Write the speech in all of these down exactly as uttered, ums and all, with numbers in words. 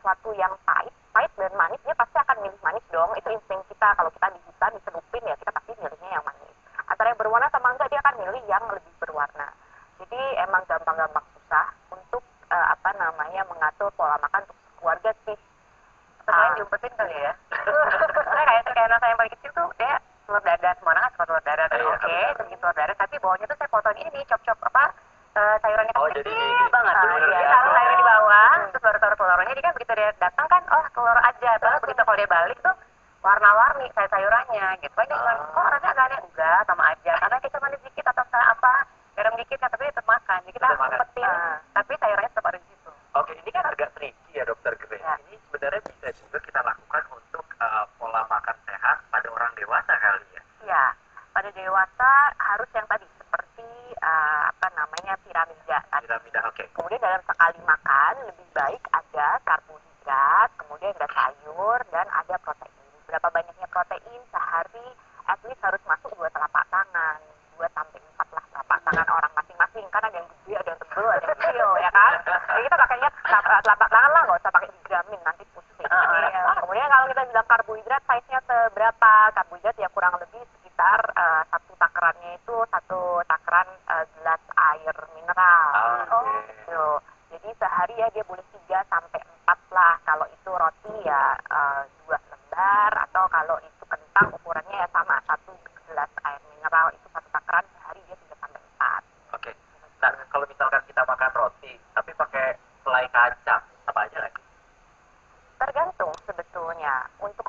sesuatu yang pahit, pahit dan manis, dia pasti akan milih manis dong. Itu insting kita. Kalau kita di hutan dicelupin ya kita pasti milihnya yang manis. Antara yang berwarna sama enggak, dia akan milih yang lebih berwarna. Jadi emang gampang-gampang susah untuk uh, apa namanya mengatur pola makan untuk keluarga sih. Selain diumpetin kali ya. Saya kayak kayak anak saya yang paling kecil tuh dia telur dadar, semua orang kan suka telur dadar, kan oke, terus bikin telur dadar, tapi bawahnya tuh saya potong ini cop-cop apa uh, sayurannya Oh, kecil jadi di- banget. bener-bener Nah, dia ya. taruh sayurnya di bawah, terus baru taruh telurnya. Jadi kan begitu dia datang kan, oh telur aja. Terus begitu kalau dia balik tuh warna-warni sayur sayurannya gitu. Kan dia bilang, kok rasanya agak aneh? Enggak, sama aja. Karena kecap manis dikit atau apa, garam dikit, ya, tapi dia tetap makan. Jadi kita Tetap makan. umpetin, tapi sayurannya tetap ada di situ. Oke, ini kan agak tricky ya dokter Grace. Ya. Ini sebenarnya bisa juga kita lakukan untuk uh, pola makan sehat pada orang dewasa kali ya. Iya, pada dewasa harus yang tadi seperti uh, apa namanya piramida. Piramida, oke. Kemudian dalam sekali makan lebih baik ada karbohidrat, kemudian ada sayur dan ada protein. Berapa banyaknya protein sehari? At least harus masuk dua telapak tangan, dua sampai empat lah telapak tangan orang masing-masing. Kan ada yang gede, ada yang tebel, ada yang kecil, ya kan? Jadi kita pakainya telapak, telapak tangan lah, nggak usah pakai digramin nanti pusing. Iya. Kemudian kalau kita bilang karbohidrat, size-nya seberapa? Karbohidrat ya kurang lebih sekitar uh, satu takarannya itu satu takaran uh, gelas air mineral. Oh, gitu. Jadi sehari ya dia boleh tiga sampai empat lah. Kalau itu roti ya uh, dua lembar, atau kalau itu kentang ukurannya ya sama satu gelas air mineral itu satu takaran, sehari dia tiga sampai empat. Oke. Nah, kalau misalkan kita makan roti tapi pakai selai kacang, apa aja lagi? Tergantung sebetulnya untuk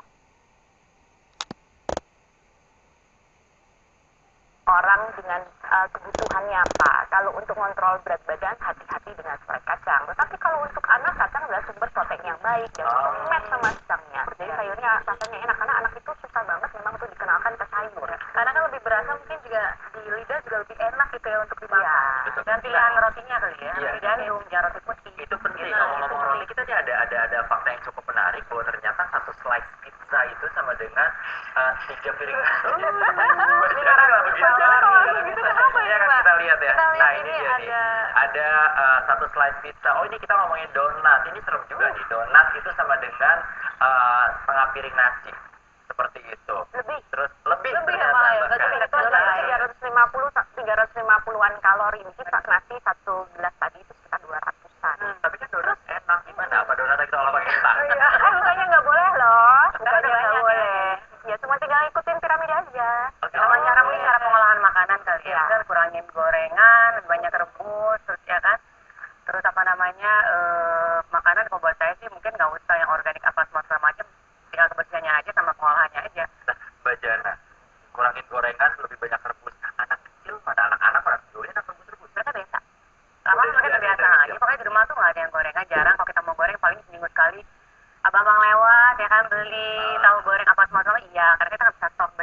orang dengan uh, kebutuhannya apa. Kalau untuk kontrol berat badan, hati-hati dengan selai kacang. Tetapi kalau untuk anak, kacang adalah sumber protein yang baik dan Oh. match sama siangnya. Jadi sayurnya rasanya enak, karena anak itu susah banget memang untuk dikenalkan ke sayur. Karena kan lebih berasa, mungkin juga di lidah juga lebih enak gitu ya untuk dimakan. Iya. Betul. Dan pilihan rotinya kali ya, Iya. roti gandum, jangan roti putih. Itu penting. Nah, Ngomong-ngomong itu roti, kita nih ada ada ada fakta yang cukup menarik bahwa ternyata satu slice pizza itu sama dengan uh, tiga piring nasi. lima ratus Begitu. kalori. Gitu kenapa Iya ya, kan, Mbak? kita lihat ya. Kita lihat Nah, ini ini dia nih. ada Ada uh, satu slice pizza. Oh, ini kita ngomongin donat. Ini serem juga nih. Donat itu sama dengan uh, setengah piring nasi. Seperti itu. Lebih. Terus lebih, Lebih ya, ternyata, Mbak, ya. bahkan. Berarti Itu Betul, ada ya. tiga ratus lima puluh tiga ratus lima puluhan kalori. Mungkin nasi satu gelas tadi itu sekitar dua ratusan. Hmm, tapi kan donat enak. Gimana? Apa donat kita olah pakai kentang? Iya, eh bukannya nggak boleh loh. Karena Bukannya ada nggak banyak boleh. Ya cuma tinggal ikutin piramida aja. Oke. sama Oh, cara mungkin iya. cara pengolahan makanan kali ya. Iya. Kita kurangin gorengan, lebih banyak rebus, terus ya kan. Terus apa namanya eh, makanan kalau buat saya sih mungkin nggak usah yang organik apa semua segala macam, tinggal kebersihannya aja sama pengolahannya aja. Nah, Mbak Jana, kurangin gorengan, lebih banyak rebus. Anak kecil pada anak-anak pada doyan apa rebus-rebus? Mereka biasa. Apa Udah mereka biasa, biasa biasa. aja. Pokoknya di rumah tuh nggak ada yang gorengan, jarang. Kalau kita mau goreng paling seminggu sekali. Abang-abang lewat ya kan beli tahu goreng apa semua sama iya, karena kita nggak bisa stok